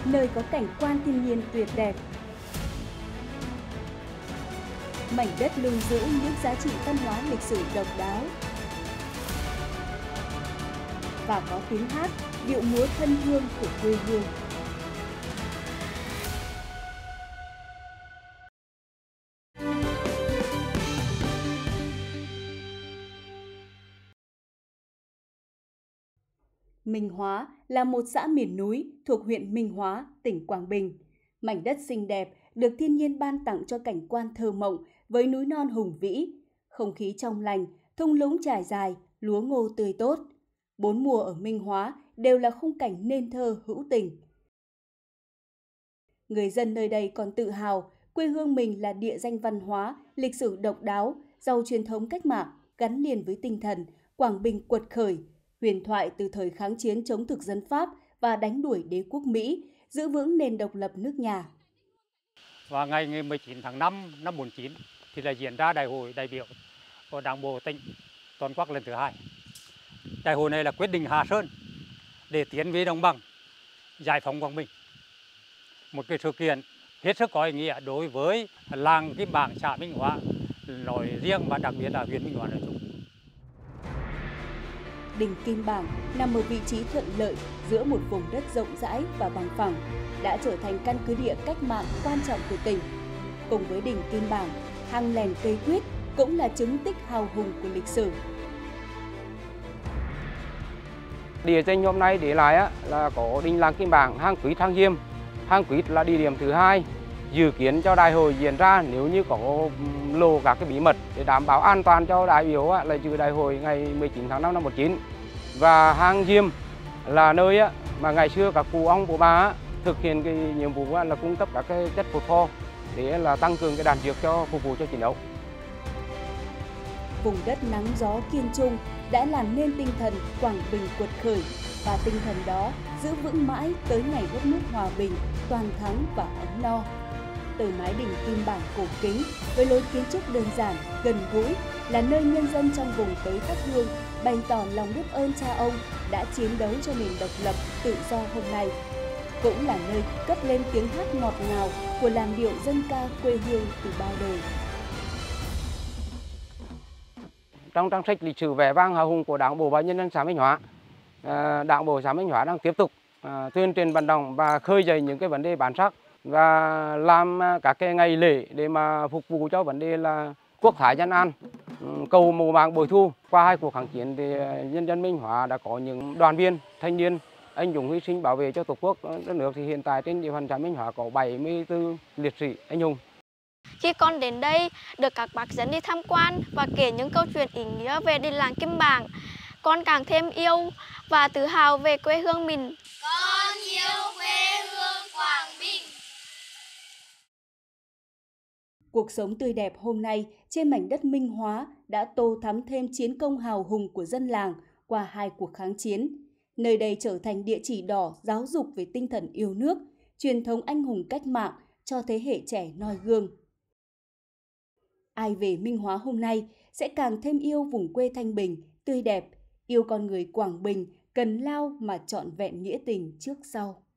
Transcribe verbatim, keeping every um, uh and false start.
nơi có cảnh quan thiên nhiên tuyệt đẹp. Mảnh đất lưu giữ những giá trị văn hóa lịch sử độc đáo. Và có tiếng hát, điệu múa thân thương của quê hương. Minh Hóa là một xã miền núi thuộc huyện Minh Hóa, tỉnh Quảng Bình. Mảnh đất xinh đẹp được thiên nhiên ban tặng cho cảnh quan thơ mộng với núi non hùng vĩ, không khí trong lành, thung lũng trải dài, lúa ngô tươi tốt. Bốn mùa ở Minh Hóa đều là khung cảnh nên thơ hữu tình. Người dân nơi đây còn tự hào quê hương mình là địa danh văn hóa, lịch sử độc đáo, giàu truyền thống cách mạng, gắn liền với tinh thần Quảng Bình quật khởi, huyền thoại từ thời kháng chiến chống thực dân Pháp và đánh đuổi đế quốc Mỹ, giữ vững nền độc lập nước nhà. Và ngày mười chín tháng năm năm bốn chín thì là diễn ra đại hội đại biểu của Đảng bộ tỉnh toàn quốc lần thứ hai. Đại hội này là quyết định Hạ Sơn để tiến về đồng bằng, giải phóng Quảng Bình. Một cái sự kiện hết sức có ý nghĩa đối với làng Kim Bảng, xã Minh Hóa nói riêng và đặc biệt là huyện Minh Hóa nói chung. Đỉnh Kim Bảng nằm ở vị trí thuận lợi giữa một vùng đất rộng rãi và bằng phẳng, đã trở thành căn cứ địa cách mạng quan trọng của tỉnh. Cùng với đỉnh Kim Bảng, hang lèn cây quyết cũng là chứng tích hào hùng của lịch sử. Địa danh hôm nay để lại á, là có đình làng Kim Bảng, hang Quyết, hang Diêm. Hang Quyết là địa điểm thứ hai dự kiến cho đại hội diễn ra nếu như có lộ các cái bí mật để đảm bảo an toàn cho đại biểu á, là dự đại hội ngày mười chín tháng năm năm một chín. Và hang Diêm là nơi á, mà ngày xưa các cụ ông cụ bà á, thực hiện cái nhiệm vụ á, là cung cấp các cái chất phosphor pho để là tăng cường cái đàn dược cho phục vụ cho chiến đấu. Vùng đất nắng gió kiên trung đã làm nên tinh thần Quảng Bình quật khởi, và tinh thần đó giữ vững mãi tới ngày đất nước hòa bình, toàn thắng và ấm no. Từ mái đỉnh Kim Bảng cổ kính với lối kiến trúc đơn giản, gần gũi là nơi nhân dân trong vùng tới thắp hương bày tỏ lòng biết ơn cha ông đã chiến đấu cho nền độc lập tự do hôm nay. Cũng là nơi cất lên tiếng hát ngọt ngào của làn điệu dân ca quê hương từ bao đời. Trong trang sách lịch sử vẻ vang hào hùng của Đảng bộ và nhân dân xã Minh Hóa, Đảng bộ xã Minh Hóa đang tiếp tục tuyên truyền vận động và khơi dậy những cái vấn đề bản sắc và làm các cái ngày lễ để mà phục vụ cho vấn đề là quốc thái dân an, cầu mùa màng bội thu. Qua hai cuộc kháng chiến thì nhân dân Minh Hóa đã có những đoàn viên thanh niên anh dũng hy sinh bảo vệ cho Tổ quốc đất nước. Thì hiện tại trên địa bàn xã Minh Hóa có bảy mươi tư liệt sĩ anh hùng. Khi con đến đây được các bác dẫn đi tham quan và kể những câu chuyện ý nghĩa về đình làng Kim Bảng, con càng thêm yêu và tự hào về quê hương mình. Con yêu quê hương Quảng Bình. Cuộc sống tươi đẹp hôm nay trên mảnh đất Minh Hóa đã tô thắm thêm chiến công hào hùng của dân làng qua hai cuộc kháng chiến. Nơi đây trở thành địa chỉ đỏ giáo dục về tinh thần yêu nước, truyền thống anh hùng cách mạng cho thế hệ trẻ noi gương. Ai về Minh Hóa hôm nay sẽ càng thêm yêu vùng quê thanh bình, tươi đẹp, yêu con người Quảng Bình, cần lao mà trọn vẹn nghĩa tình trước sau.